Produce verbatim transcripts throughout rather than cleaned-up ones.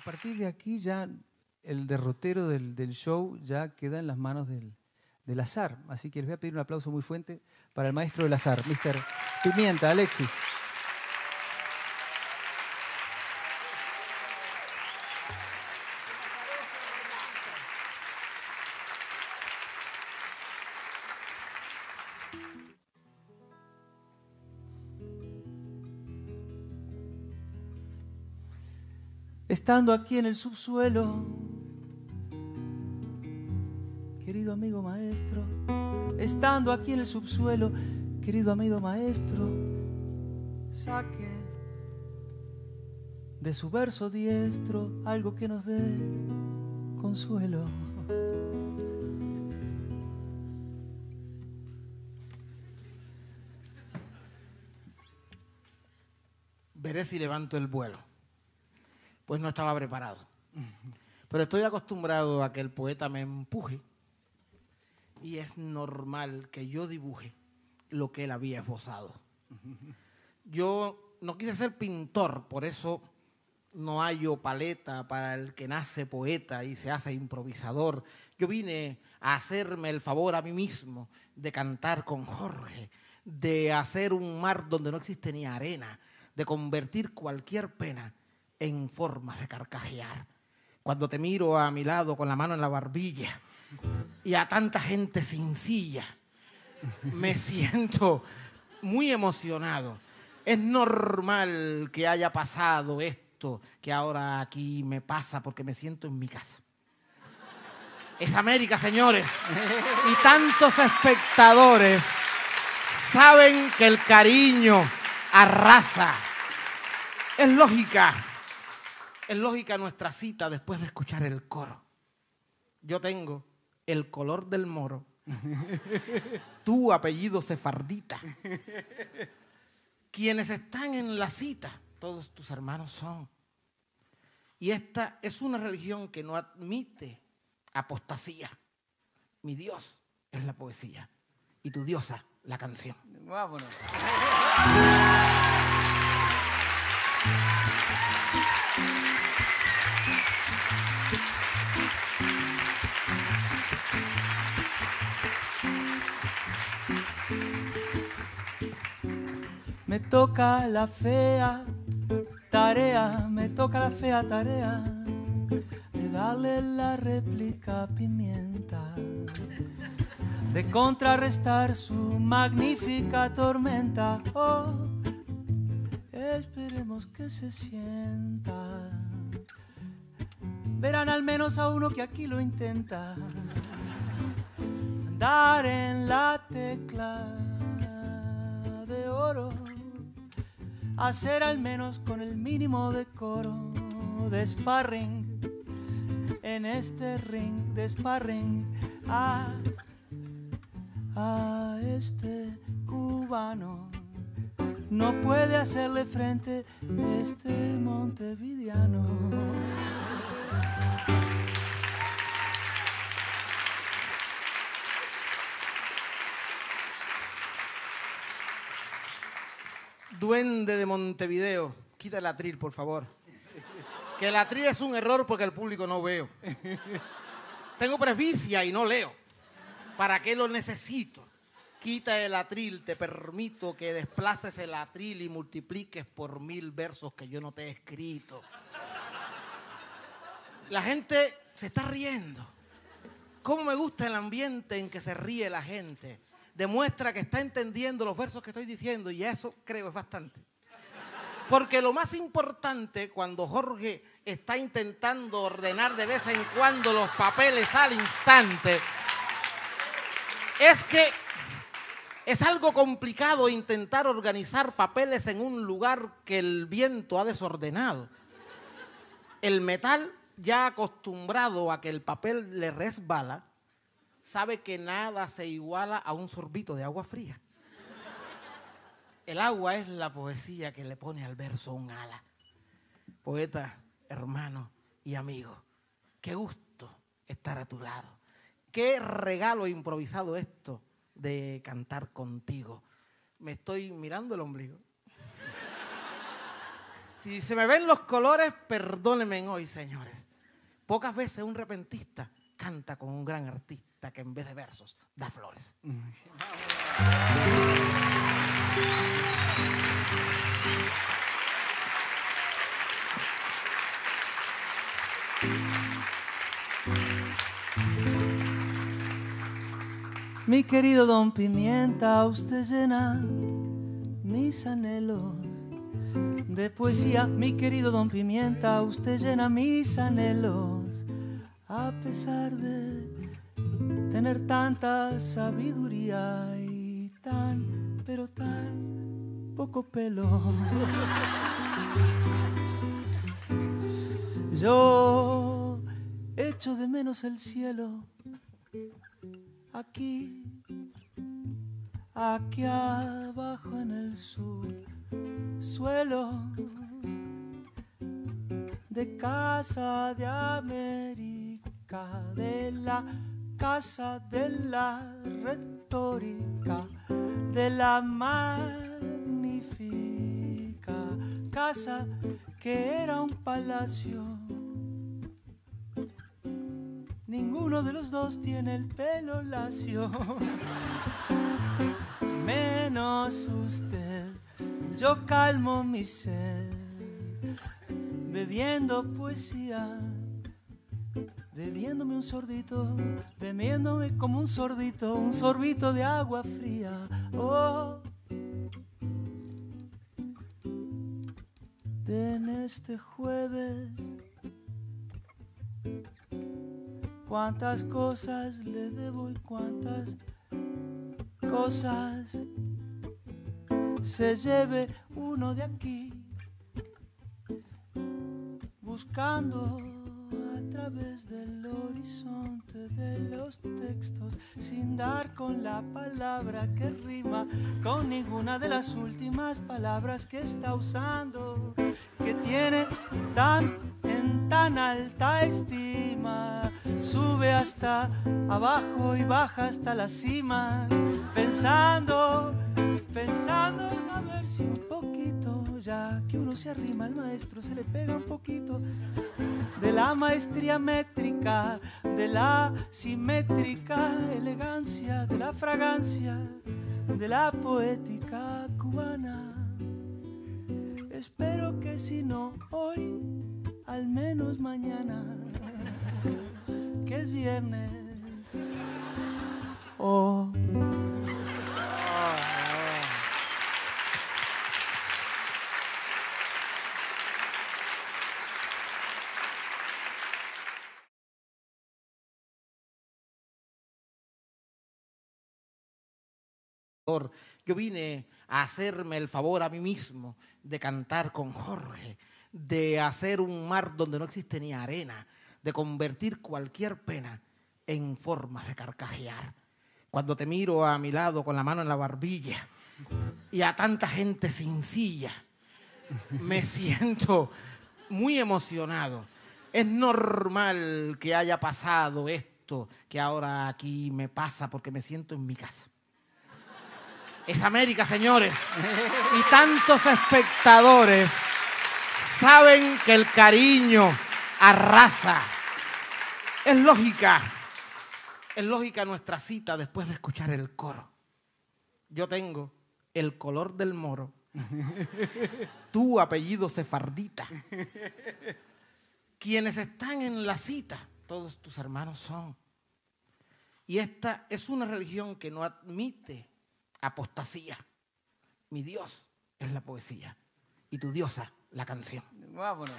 partir de aquí ya el derrotero del, del show ya queda en las manos del, del azar. Así que les voy a pedir un aplauso muy fuerte para el maestro del azar, mister Pimienta, Alexis. Estando aquí en el subsuelo, querido amigo maestro, estando aquí en el subsuelo, querido amigo maestro, saque de su verso diestro algo que nos dé consuelo. Veré si levanto el vuelo. Pues no estaba preparado. Pero estoy acostumbrado a que el poeta me empuje y es normal que yo dibuje lo que él había esbozado. Yo no quise ser pintor, por eso no hallo paleta para el que nace poeta y se hace improvisador. Yo vine a hacerme el favor a mí mismo de cantar con Jorge, de hacer un mar donde no existe ni arena, de convertir cualquier pena en formas de carcajear. Cuando te miro a mi lado con la mano en la barbilla y a tanta gente sin silla, me siento muy emocionado. Es normal que haya pasado esto que ahora aquí me pasa porque me siento en mi casa. Es América, señores. Y tantos espectadores saben que el cariño arrasa. Es lógica. Es lógica nuestra cita después de escuchar el coro. Yo tengo el color del moro, tu apellido sefardita. Quienes están en la cita, todos tus hermanos son. Y esta es una religión que no admite apostasía. Mi Dios es la poesía y tu diosa la canción. Vámonos. Me toca la fea tarea, me toca la fea tarea de darle la réplica a Pimienta, de contrarrestar su magnífica tormenta. Oh, esperemos que se sienta. Verán al menos a uno que aquí lo intenta. Andar en la tecla de oro, hacer al menos con el mínimo decoro de sparring en este ring de sparring a, a este cubano. No puede hacerle frente este montevideano. Duende de Montevideo, quita el atril, por favor. Que el atril es un error porque el público no veo. Tengo presbicia y no leo. ¿Para qué lo necesito? Quita el atril, te permito que desplaces el atril y multipliques por mil versos que yo no te he escrito. La gente se está riendo. ¿Cómo me gusta el ambiente en que se ríe la gente? Demuestra que está entendiendo los versos que estoy diciendo y eso creo es bastante. Porque lo más importante cuando Jorge está intentando ordenar de vez en cuando los papeles al instante es que es algo complicado intentar organizar papeles en un lugar que el viento ha desordenado. El metal, ya acostumbrado a que el papel le resbala, sabe que nada se iguala a un sorbito de agua fría. El agua es la poesía que le pone al verso un ala. Poeta, hermano y amigo, qué gusto estar a tu lado. Qué regalo improvisado esto de cantar contigo. Me estoy mirando el ombligo. Si se me ven los colores, perdónenme hoy, señores. Pocas veces un repentista canta con un gran artista que en vez de versos da flores. Mi querido Don Pimienta, usted llena mis anhelos de poesía. Mi querido Don Pimienta, usted llena mis anhelos. A pesar de tener tanta sabiduría y tan, pero tan poco pelo. Yo echo de menos el cielo. Aquí, aquí abajo en el subsuelo de Casa de América, de la casa de la retórica, de la magnífica casa que era un palacio. Ninguno de los dos tiene el pelo lacio, menos usted. Yo calmo mi sed, bebiendo poesía, bebiéndome un sordito, bebiéndome como un sordito, un sorbito de agua fría. Oh, en este jueves, cuántas cosas le debo y cuántas cosas se lleve uno de aquí, buscando a través del horizonte de los textos, sin dar con la palabra que rima con ninguna de las últimas palabras que está usando, que tiene tan en tan alta estima, sube hasta abajo y baja hasta la cima, pensando, pensando a ver si un poquito, ya que uno se arrima al maestro, se le pega un poquito de la maestría métrica, de la simétrica elegancia, de la fragancia, de la poética cubana. Espero que si no hoy, al menos mañana, que es viernes. Oh. Yo vine a hacerme el favor a mí mismo de cantar con Jorge, de hacer un mar donde no existe ni arena, de convertir cualquier pena en formas de carcajear. Cuando te miro a mi lado con la mano en la barbilla y a tanta gente sin silla, me siento muy emocionado. Es normal que haya pasado esto que ahora aquí me pasa porque me siento en mi casa. Es América, señores. Y tantos espectadores saben que el cariño arrasa. Es lógica, es lógica nuestra cita después de escuchar el coro. Yo tengo el color del moro, tu apellido sefardita. Quienes están en la cita, todos tus hermanos son. Y esta es una religión que no admite apostasía. Mi Dios es la poesía y tu diosa la canción. Vámonos.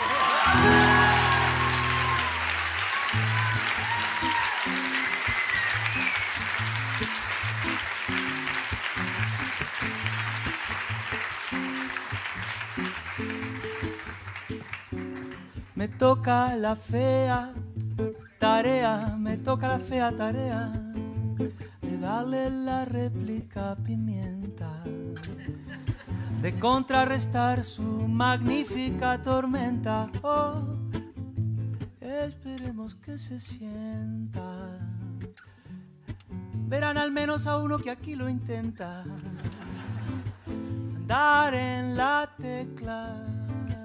Me toca la fea tarea, me toca la fea tarea de darle la réplica a Pimienta, de contrarrestar su magnífica tormenta. Oh, esperemos que se sienta. Verán al menos a uno que aquí lo intenta. Dar en la tecla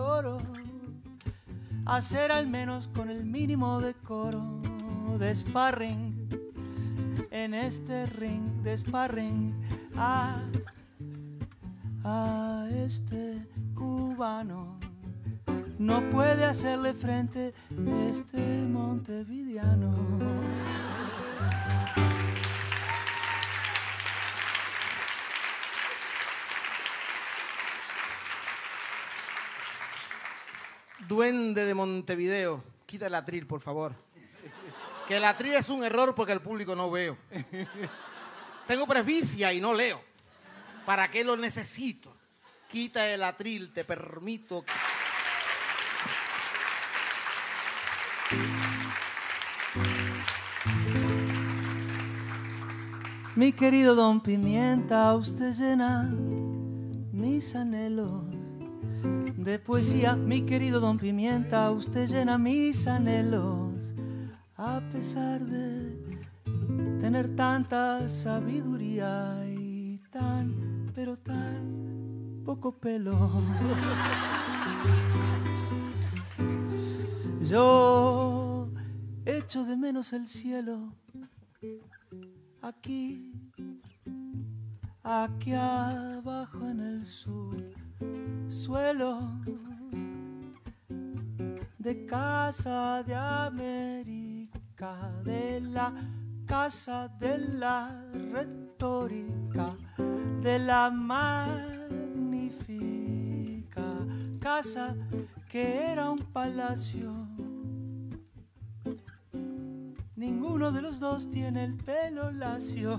oro, hacer al menos con el mínimo decoro de sparring en este ring de sparring a, a este cubano. No puede hacerle frente este montevideano. Duende de Montevideo, quita el atril, por favor. Que el atril es un error porque el público no veo. Tengo presbicia y no leo. ¿Para qué lo necesito? Quita el atril, te permito. Mi querido Don Pimienta, usted llena mis anhelos de poesía. Mi querido Don Pimienta, usted llena mis anhelos. A pesar de tener tanta sabiduría y tan, pero tan poco pelo. Yo echo de menos el cielo. Aquí, aquí abajo en el subsuelo de Casa de América, de la Casa de la Retórica, de la magnífica casa que era un palacio. Ninguno de los dos tiene el pelo lacio,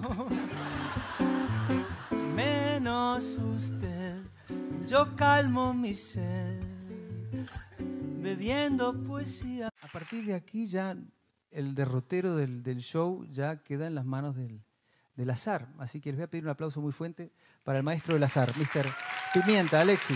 menos usted. Yo calmo mi sed bebiendo poesía. A partir de aquí ya el derrotero del, del show ya queda en las manos del, del azar. Así que les voy a pedir un aplauso muy fuerte para el maestro del azar, mister Pimienta, Alexis.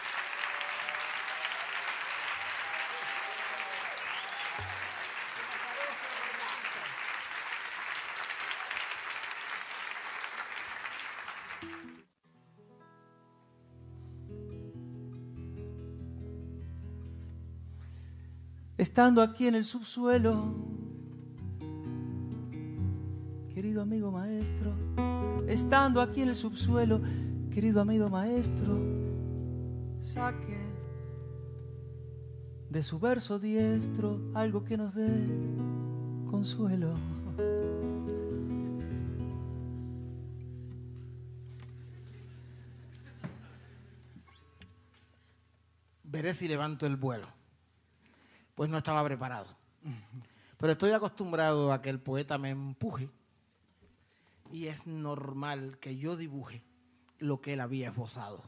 Estando aquí en el subsuelo, querido amigo maestro, estando aquí en el subsuelo, querido amigo maestro, saque de su verso diestro algo que nos dé consuelo. Veré si levanto el vuelo. Pues no estaba preparado. Pero estoy acostumbrado a que el poeta me empuje y es normal que yo dibuje lo que él había esbozado.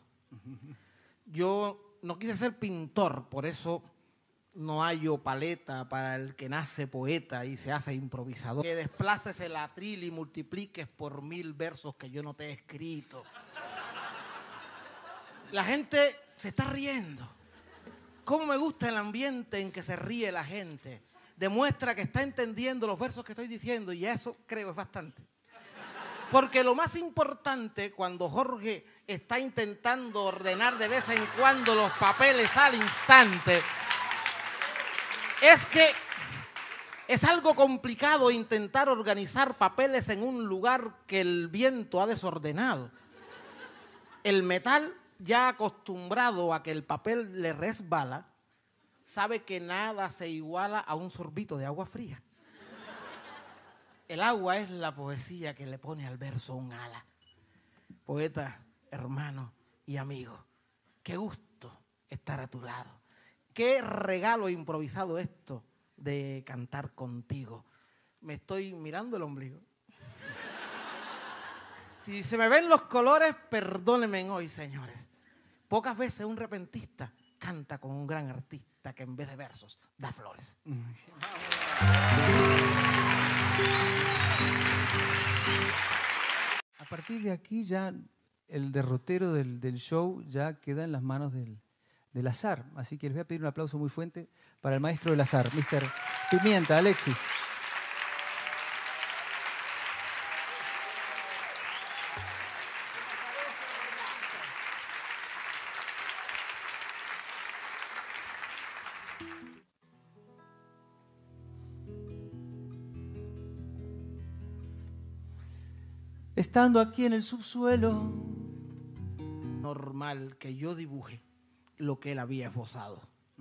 Yo no quise ser pintor, por eso no hallo paleta para el que nace poeta y se hace improvisador. Que desplaces el atril y multipliques por mil versos que yo no te he escrito. La gente se está riendo. ¿Cómo me gusta el ambiente en que se ríe la gente? Demuestra que está entendiendo los versos que estoy diciendo y eso creo es bastante. Porque lo más importante cuando Jorge está intentando ordenar de vez en cuando los papeles al instante es que es algo complicado intentar organizar papeles en un lugar que el viento ha desordenado. El metal, ya acostumbrado a que el papel le resbala, sabe que nada se iguala a un sorbito de agua fría. El agua es la poesía que le pone al verso un ala. Poeta, hermano y amigo, qué gusto estar a tu lado. Qué regalo improvisado esto de cantar contigo. Me estoy mirando el ombligo. Si se me ven los colores, perdónenme hoy, señores. Pocas veces un repentista canta con un gran artista que en vez de versos da flores. A partir de aquí ya el derrotero del, del show ya queda en las manos del, del azar. Así que les voy a pedir un aplauso muy fuerte para el maestro del azar, mister Pimienta, Alexis. Estando aquí en el subsuelo, normal que yo dibuje lo que él había esbozado.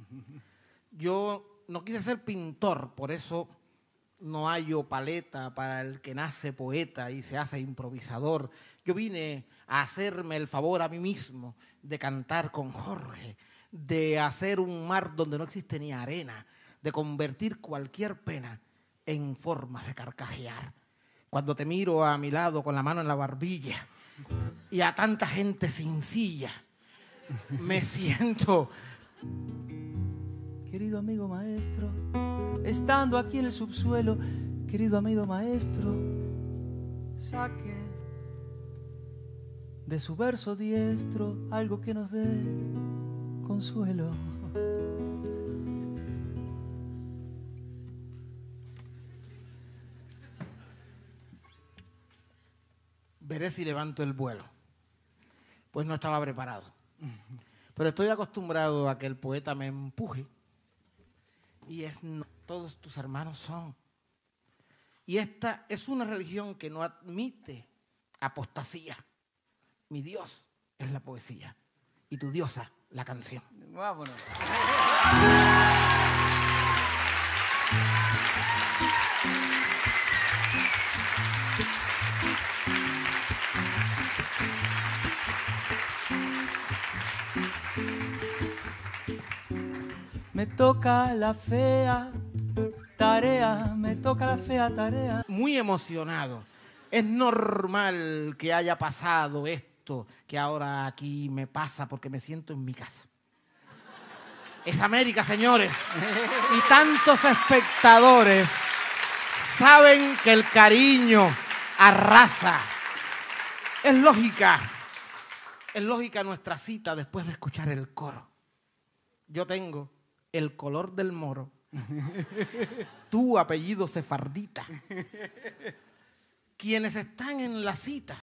Yo no quise ser pintor, por eso no hallo paleta para el que nace poeta y se hace improvisador. Yo vine a hacerme el favor a mí mismo de cantar con Jorge, de hacer un mar donde no existe ni arena, de convertir cualquier pena en formas de carcajear. Cuando te miro a mi lado con la mano en la barbilla y a tanta gente sin silla, me siento... Querido amigo maestro, estando aquí en el subsuelo, querido amigo maestro, saque de su verso diestro algo que nos dé consuelo. Veré si levanto el vuelo. Pues no estaba preparado. Pero estoy acostumbrado a que el poeta me empuje. Y es no, todos tus hermanos son. Y esta es una religión que no admite apostasía. Mi Dios es la poesía y tu diosa la canción. Vámonos. Me toca la fea tarea, me toca la fea tarea. Muy emocionado. Es normal que haya pasado esto que ahora aquí me pasa porque me siento en mi casa. Es América, señores. Y tantos espectadores saben que el cariño arrasa. Es lógica. Es lógica nuestra cita después de escuchar el coro. Yo tengo el color del moro. Tu apellido sefardita. Quienes están en la cita